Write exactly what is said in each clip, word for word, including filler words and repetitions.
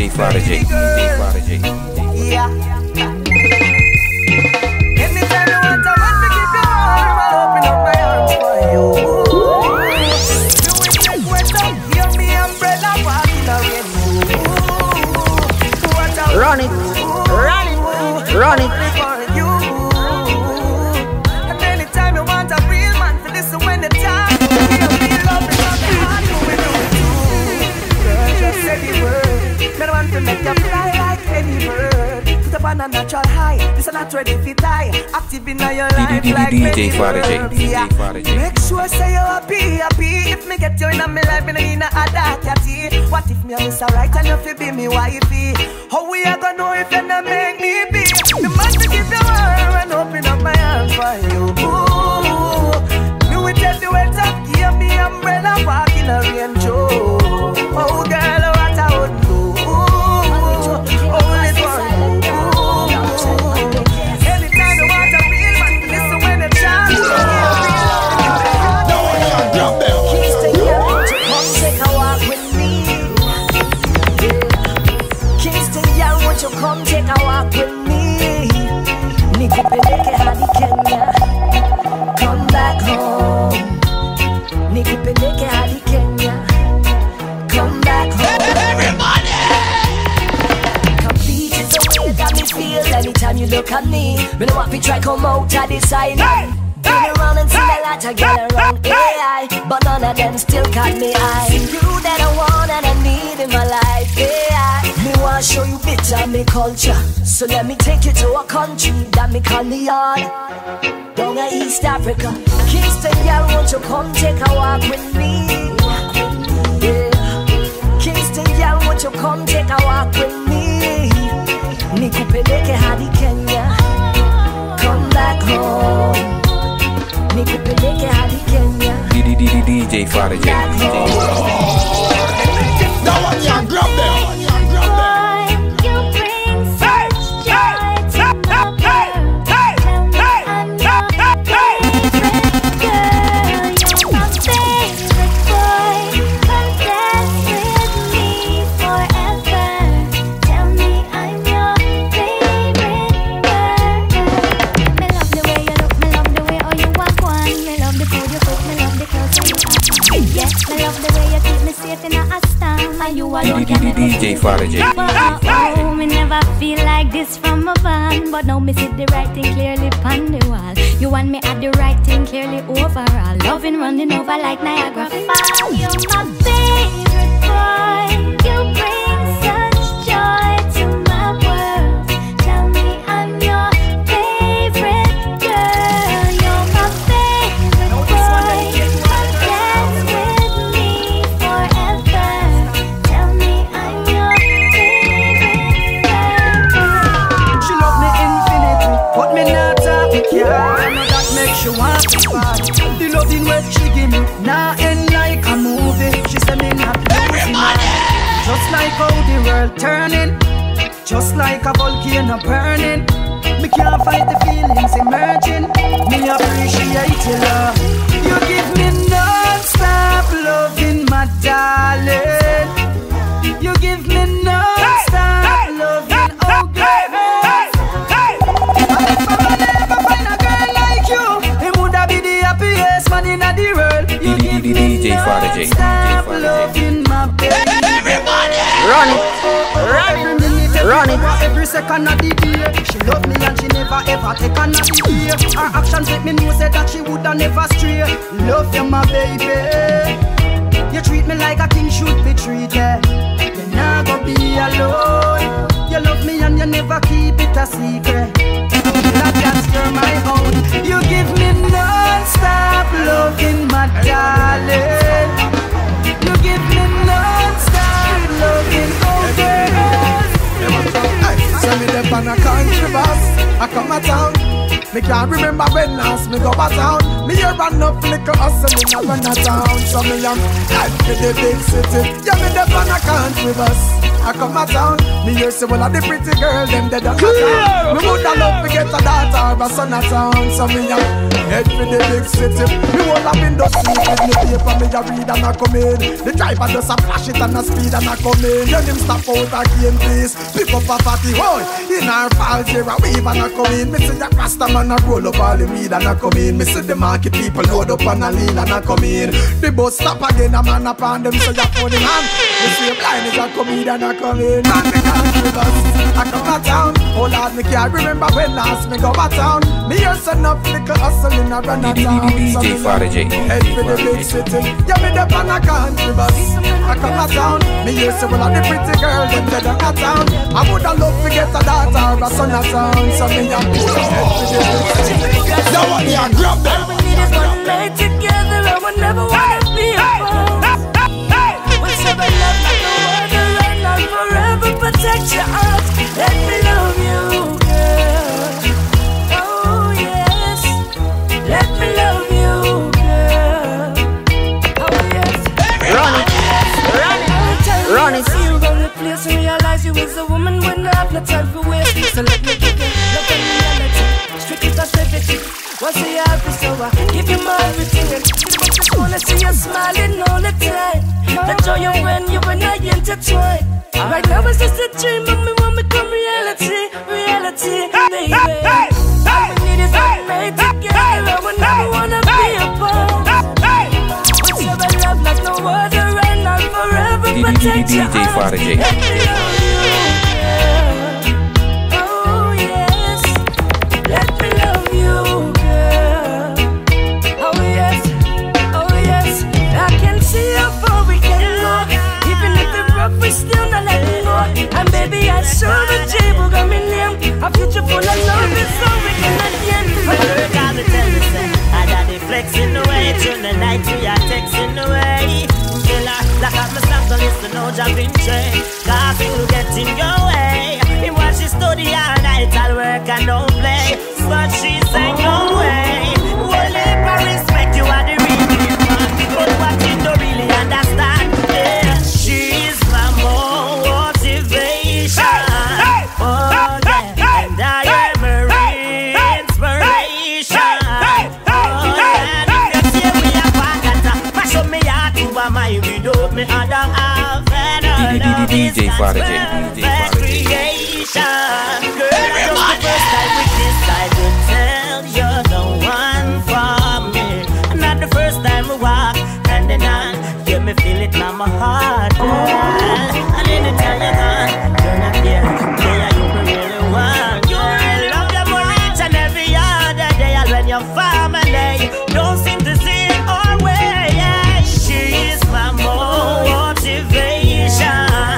J Prodigy, D J Prodigy. Yeah. Anytime you want, I want to keep your arm, I'll open up my arms for you. You will take wet up, give me umbrella, walking around you. Run it, run it, run it. You. And anytime you want a real man to listen when the time, you feel love is not the heart, you will do it too. Girl, just say the word. Me don't want to make you fly like any bird. Put up on a natural high. This is not ready if you die. Active in your life like D J Prodigy, D J Prodigy. Make sure say you're happy, happy. If me get you in my life, me no need a dark catty. What if me a miss a right and you feel be me wifey? How we are gonna know if you not make me be? You must give your arm and open up my arms for you. Ooh, me will tell the world up, give me umbrella, walk in a rain show. Oh girl, what I would do. Come take a walk with me. Nikupeleke hadi Kenya. Come back home. Nikupeleke hadi Kenya. Come back home. Everybody! Complete is the way that me feel anytime you look at me. Me know what we try come out of this island. Been around and seen a lot of girl around A I, but none of them still caught me eye. You that I want and I need in my life, A I. Me want show you bits of me culture, so let me take you to a country that me call Leon. Down in East Africa, Kingston girl, won't you come take a walk with me? Yeah. Kingston girl, won't you come take a walk with me? Nikupeleke hadi Kenya. Come back home. Nikupeleke hadi Kenya. D D D D J Prodigy, D J Prodigy. Now what you grab them? D J Prodigy. Oh, me never feel like this from a van, but now me see the right thing clearly on the wall. You want me at the right thing clearly overall. Loving running over like Niagara Falls. You're my favorite boy. You bring such joy to my world. Tell me I'm your favorite girl. You're my favorite boy. Come dance with me forever. Tell me I'm your favorite girl. She love me infinity, but me not talk with you. I know that makes you want to fight. The loving way she give me, now end like a movie. She say me not losing mind. Just like how the world turning, just like a volcano burning. Me can't fight the feelings emerging. Me appreciate your love. You give me non-stop loving, my darling. You give me non-stop loving, oh girl. If I never find a girl like you, it woulda be the happiest man in the world. You give me non-stop loving, my baby. Run it, run it, run it. Every second of the day, she love me and she never ever take another day. Her actions make me know say that she woulda never stray. Love you, my baby. You treat me like a king should be treated. You're not gonna be alone. You love me and you never keep it a secret. That that's girl my own. You give me non-stop loving, my darling. You give me non-stop loving, oh girl. Send me them on a country bus. I come a town. Me can't remember when last me go a town. Me hear run up liquor hustling a run a town. So me young life to the big city. Yeah, me them on a country bus. I come a town. Me hear say well a the pretty girl them dead on a town. Me woulda love to get a daughter or a son a town. So me young head for the big city. Me whole up in the street with me paper, me a read and a come in. The driver does a flash it and a speed and a come in. Then him stop out again, please. Pick up a fatty hole in our falls here, a wave and a come in. Me see the Rasta man a roll up all the weed and a come in. Me see the market people load up and a lean and a come in. The bus stop again, a man upon them, so you phone in hand. Me see a blind is a comedian a come in. Man, me can't give us, I come to town. Oh Lord, me can't remember when last me go to town. Me hear some up little hustling a run a town. D J Farah J, head for the big city. Yeah, me dep on a country bus. I come to town. Me hear some of the pretty girls them dead on a town. I woulda love to get a daughter or a son a town. So me a push head for the big city. Now what you grab them? All we need is one night together, and we never wanna be apart. We'll share a love like no other, and I'll forever protect your heart. Let me love you, girl. Oh yes, let me love you, girl. Oh yes. Run it, run it, run it. See you from the place and realize you is a woman when I have no time for waste. So let me give you love and reality, strictly positivity. Once you have this, so I give you my everything. And I just wanna see you smiling all the time. The joy you when you and I intertwine. Right now it's just a dream, but me want me come reality, reality, baby. All we need is one night together, and we never wanna be apart. We'll share a love like no other, and I'll forever protect your D J Farah J. heart. Let me love you, girl. Oh yes, let me love you, girl. Oh yes, oh yes, I can see how far we can go. Even if it's rough, we still not letting go. And baby, I show the J-Book on me name. A future full of love is so we cannot end. Girl, call me tell me say I got the flexing away. Through the night we are texting away. Still I lock up my songs to listen no jumping train. Cause it will get in your way. He watch she study all night, I'll work and don't play. But she say no way. Well, if I respect you are the real man, but what you don't really understand, yeah. She's my motivation. Oh yeah, and I am her inspiration. Oh yeah, if you see me a part, passion me heart to my without me I don't have another. D J Farah J, D J Farah J. Creation. Girl, I just the first time with this I could tell you're the one for me. Not the first time we walk hand in hand. Yeah, me feel it now my heart, girl. And anytime you're gone, you're not there. Yeah, you really want. You really love them more each and every other day. And when your family don't seem to see it our way, yeah. She is my motivation.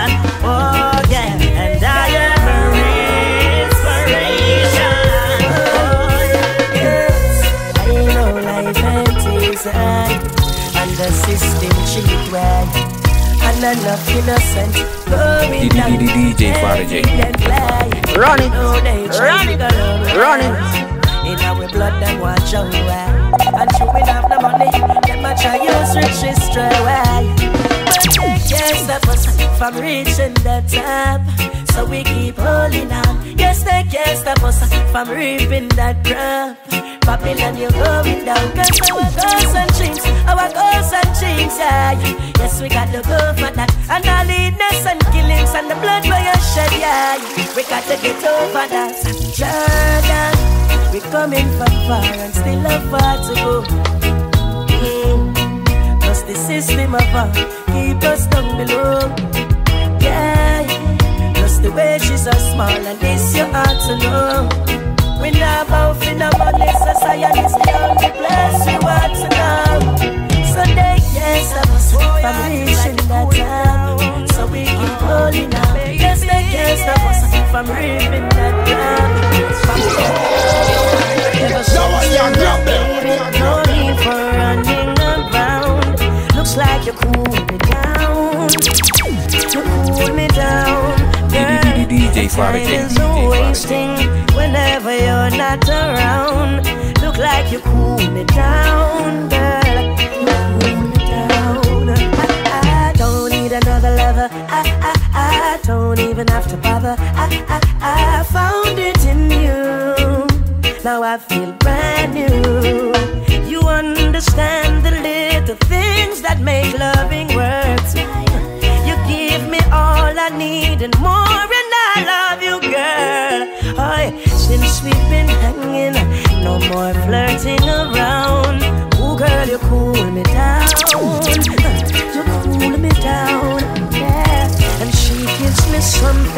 Oh yeah, and I am her inspiration. Oh yes, I know life ain't easy, and the system cheat well. And enough innocent going down. D J Farah J. Run it, run it, run it. In our blood, them watch out well. And you will have the money, them a try use riches straight away. But they can't stop us from reaching the top, so we keep holding on. Yes, they can't stop us from reaping that crop. Babylon, you're going down. Cause our goals and dreams, our goals and dreams, yeah. Yes, we got to go for that. And all the innocent killings and the blood where you shed, yeah. We got to get over that. Jordan, we coming from far and still have far to go. Mm. Cause the system of our keep us down below. Yeah, plus the wages are small and this you ought to know. We not both in a money society, is the only place we want to know. So they can't stop us from reaching that top, so we keep holding on. Yes, they can't stop us from reaping that top. No need for running around. Looks like you cool me down. You cool me down. Girl, D J Farah J. time is wasting whenever you're not around. Look like you cool me down, girl. You cool me down. I, I don't need another lover. I, I, I don't even have to bother. I, I, I found it in you. Now I feel brand new.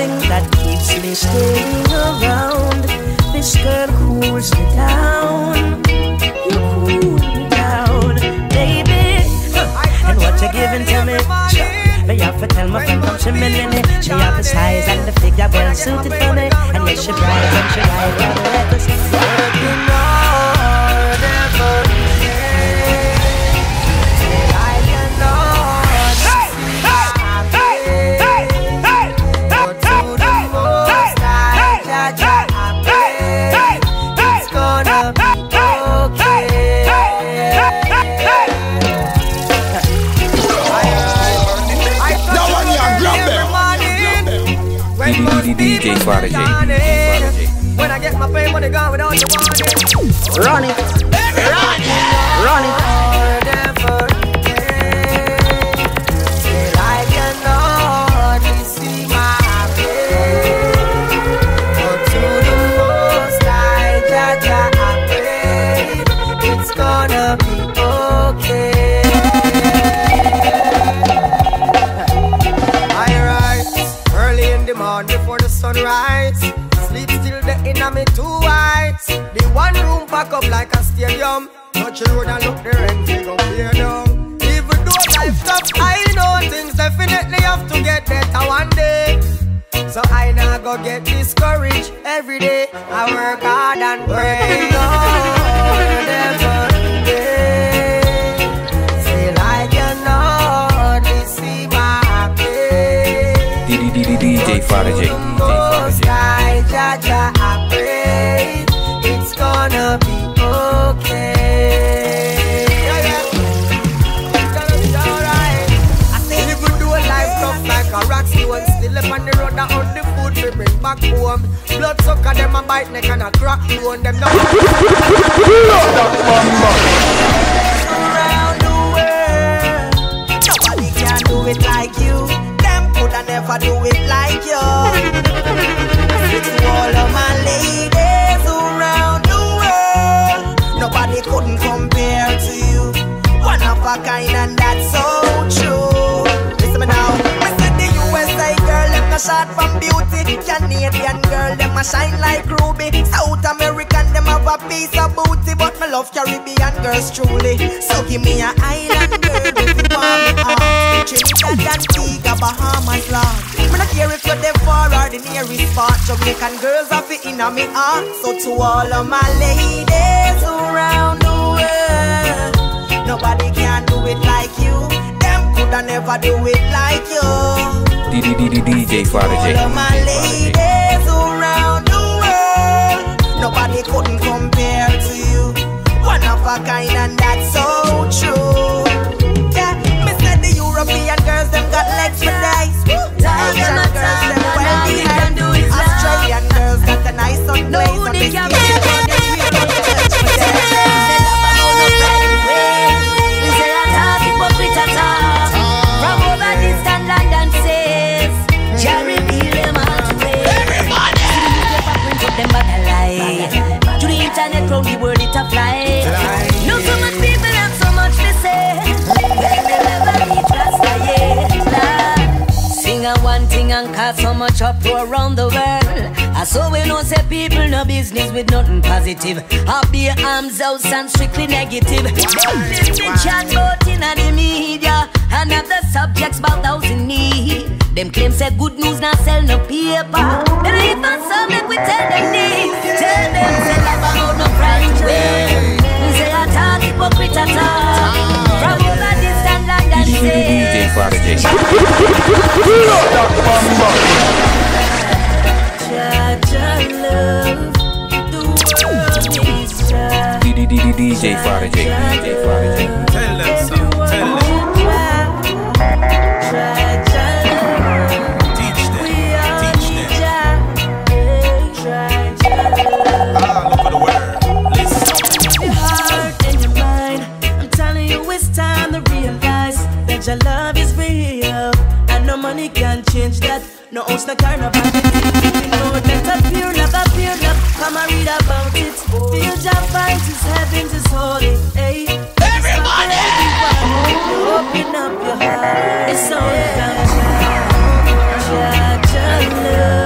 thing that keeps me staying around. This girl cools me down. You cool me down, baby. And what you giving to me? But you have to tell my friend come she millionaire. She have the size and the figure well suited for me. And yes, she bright and she ride on the records. Working hard every day. I cannot see my face. But to the most I judge I pray. It's gonna be okay. D J Father J. When I get my pay money gone without you warning. Run it, run it, run it. Till I cannot see my face. But to the most I judge I pray. It's gonna be okay. I rise early in the morning before the sunrise. Sleep still the inner me two eyes. The one room pack up like a stadium. Touch the road and look the rent we go clear down. Even though life tough, I know things definitely have to get better one day. So I now go get discouraged every day. I work hard and pray. Lord, every day. Still I cannot see my face. D J Father J. I judge I pray. It's gonna be okay. Yeah, yeah. It's gonna be alright. I say even though life tough like a rock stone, still up on the road and on the food we bring back home. Blood sucker them a bite neck and a crack bone. Them not around the world. Nobody can do it like you. Them coulda never do it like you. To all of my ladies around the world, nobody couldn't compare to you. One of a kind and that's so true. Listen me now. I said the U S A girl, them a shot from beauty. Canadian girl, them a shine like ruby. South American, them have a piece of booty. But me love Caribbean girls truly. So give me an island girl if you want me out. Trinidad, Antigua, Bahamas, Lord. Me not care if you're there far or the nearest part. Jamaican girls have it in me heart. So to all of my ladies around the world, nobody can do it like you. Them coulda never do it like you. D J Father J. All of my ladies around the world, nobody couldn't compare to you. One of a kind and that's so true. Yeah, me said the European girls them got legs for days. Asian girls them well behaved. Australian girls got a nice sun blaze on the skin. From over distant land and says, Jerry feel them all to way. Everybody! Put them back alive. To the internet from the world it a fly. No so much people have so much to say. When they never reach Rasta yet. Sing a one thing and cause so much uproar around the world. I saw we know say people no business with nothing positive. I'll be arms out and strictly negative. Don't listen chat about in the media and have the subjects about those in need. Them claims say good news not sell no paper. Then even some make we tell them this. Tell them say love about no right way. Say I talk hypocrite at all. From over distant land and say D J Father J. love, the world needs Jah. D J Father J. D J Father J. Tell them something. Tell them. Teach them. Teach them. All over the world. Listen. Your heart and your mind. I'm telling you, it's time to realize that your love is real, and no money can change that. No house, no car, no vanity. We know that a pure love, a pure love. Come and read about it. Feel Jah finds his heavens is holy. Hey, everybody, open up your heart. It's all about Jah, Jah, Jah love.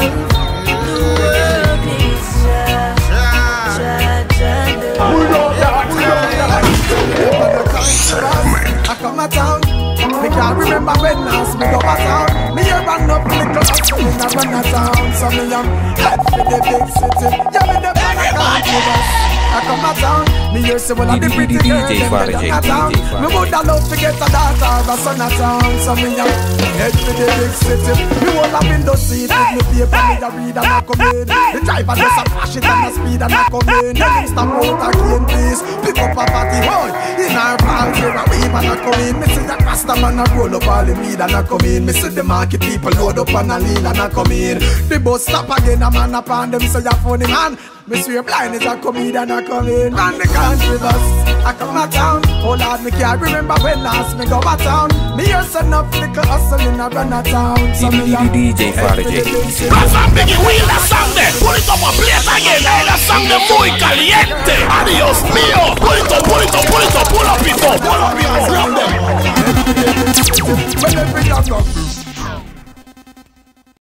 remember when last me go a town. Me hear run up little hustle in a run a town. So me am head for the big city. Yeah, me the man I can't give us. I come a town. Me hear say well, the pretty girl them they a town. Me woulda love to get a daughter or a son a town. So me am head for the big city. Me hold a window seat with me paper, me a read and I come in. The driver just a flash it and a speed and I come in. The next stop out again, please. Pick up a party boy in our party and we man a come in. Me see the Rasta man a roll up all the weed and I come in. Me see the market people load up and a lean and I come in. The bus stop again, a man upon them say you're funny man. Me swear blind is a comedian I come in. Man the country bus, I come a town. Oh Lord, me can't remember when last me go a town. Me hear some up little hustle in a run a town. So me a D J Father J. That's a biggie wheel that song there. Put it up a plate again. Hey, that song the muy caliente. Adios mío.